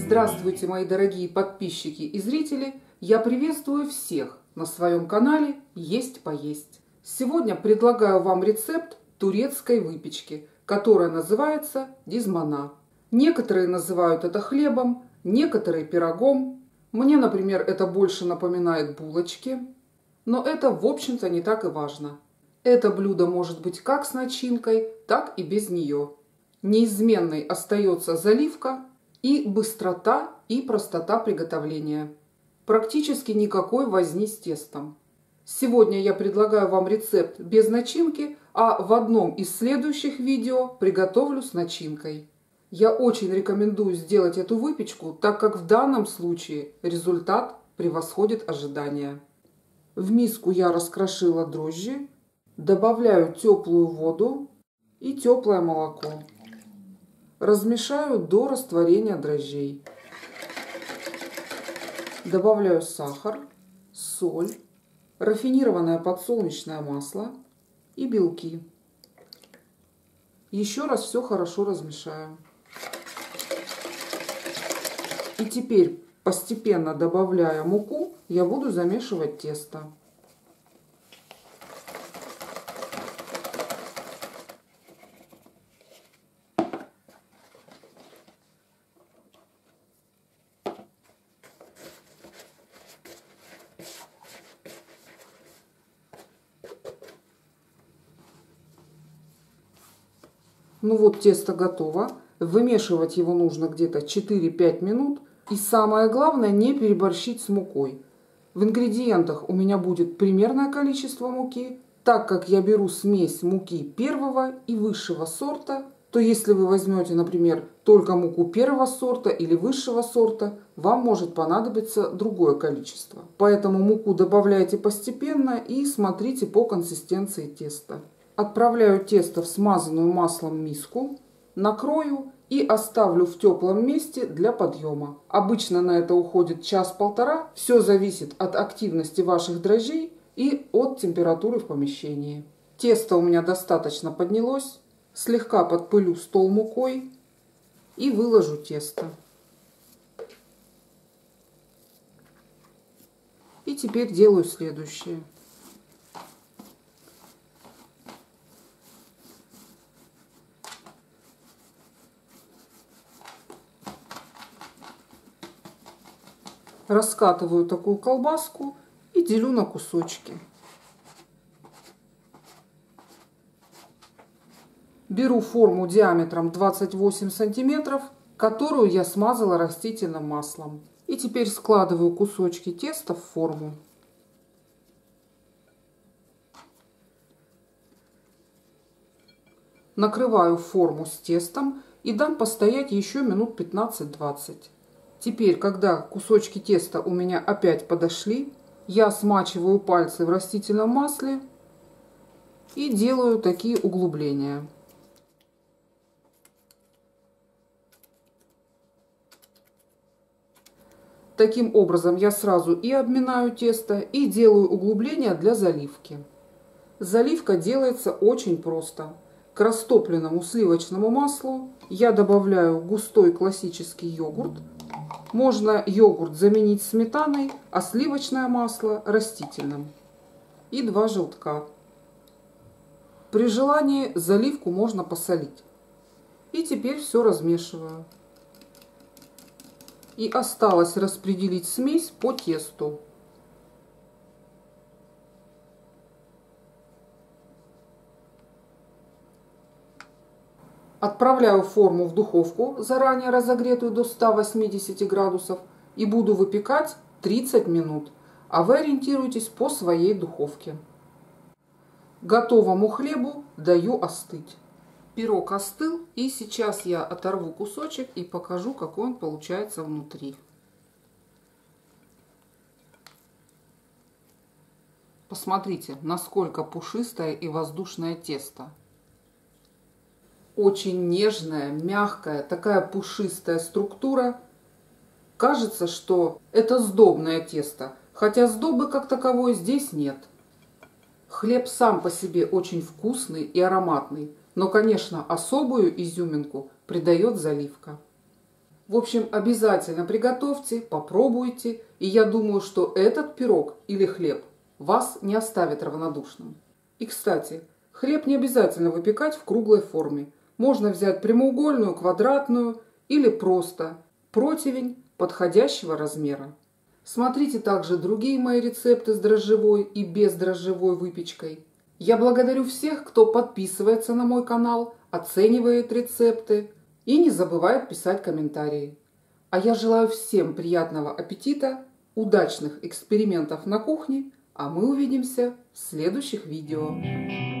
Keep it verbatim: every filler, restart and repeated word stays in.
Здравствуйте, мои дорогие подписчики и зрители! Я приветствую всех на своем канале «Есть поесть». Сегодня предлагаю вам рецепт турецкой выпечки, которая называется дизмана. Некоторые называют это хлебом, некоторые пирогом. Мне, например, это больше напоминает булочки. Но это, в общем-то, не так и важно. Это блюдо может быть как с начинкой, так и без нее. Неизменной остается заливка и быстрота и простота приготовления. Практически никакой возни с тестом. Сегодня я предлагаю вам рецепт без начинки, а в одном из следующих видео приготовлю с начинкой. Я очень рекомендую сделать эту выпечку, так как в данном случае результат превосходит ожидания. В миску я раскрошила дрожжи, добавляю теплую воду и теплое молоко. Размешаю до растворения дрожжей. Добавляю сахар, соль, рафинированное подсолнечное масло и белки. Еще раз все хорошо размешаю. И теперь, постепенно добавляя муку, я буду замешивать тесто. Ну вот, тесто готово. Вымешивать его нужно где-то четыре-пять минут. И самое главное, не переборщить с мукой. В ингредиентах у меня будет примерное количество муки. Так как я беру смесь муки первого и высшего сорта, то если вы возьмете, например, только муку первого сорта или высшего сорта, вам может понадобиться другое количество. Поэтому муку добавляйте постепенно и смотрите по консистенции теста. Отправляю тесто в смазанную маслом миску, накрою и оставлю в теплом месте для подъема. Обычно на это уходит час-полтора. Все зависит от активности ваших дрожжей и от температуры в помещении. Тесто у меня достаточно поднялось. Слегка подпылю стол мукой и выложу тесто. И теперь делаю следующее. Раскатываю такую колбаску и делю на кусочки. Беру форму диаметром двадцать восемь сантиметров, которую я смазала растительным маслом. И теперь складываю кусочки теста в форму. Накрываю форму с тестом и дам постоять еще минут пятнадцать-двадцать. Теперь, когда кусочки теста у меня опять подошли, я смачиваю пальцы в растительном масле и делаю такие углубления. Таким образом я сразу и обминаю тесто, и делаю углубления для заливки. Заливка делается очень просто. К растопленному сливочному маслу я добавляю густой классический йогурт. Можно йогурт заменить сметаной, а сливочное масло растительным. И два желтка. При желании заливку можно посолить. И теперь все размешиваю. И осталось распределить смесь по тесту. Отправляю форму в духовку, заранее разогретую до ста восьмидесяти градусов, и буду выпекать тридцать минут, а вы ориентируйтесь по своей духовке. Готовому хлебу даю остыть. Пирог остыл, и сейчас я оторву кусочек и покажу, какой он получается внутри. Посмотрите, насколько пушистое и воздушное тесто. Очень нежная, мягкая, такая пушистая структура. Кажется, что это сдобное тесто, хотя сдобы как таковой здесь нет. Хлеб сам по себе очень вкусный и ароматный, но, конечно, особую изюминку придает заливка. В общем, обязательно приготовьте, попробуйте, и я думаю, что этот пирог или хлеб вас не оставит равнодушным. И, кстати, хлеб не обязательно выпекать в круглой форме. Можно взять прямоугольную, квадратную или просто противень подходящего размера. Смотрите также другие мои рецепты с дрожжевой и бездрожжевой выпечкой. Я благодарю всех, кто подписывается на мой канал, оценивает рецепты и не забывает писать комментарии. А я желаю всем приятного аппетита, удачных экспериментов на кухне, а мы увидимся в следующих видео.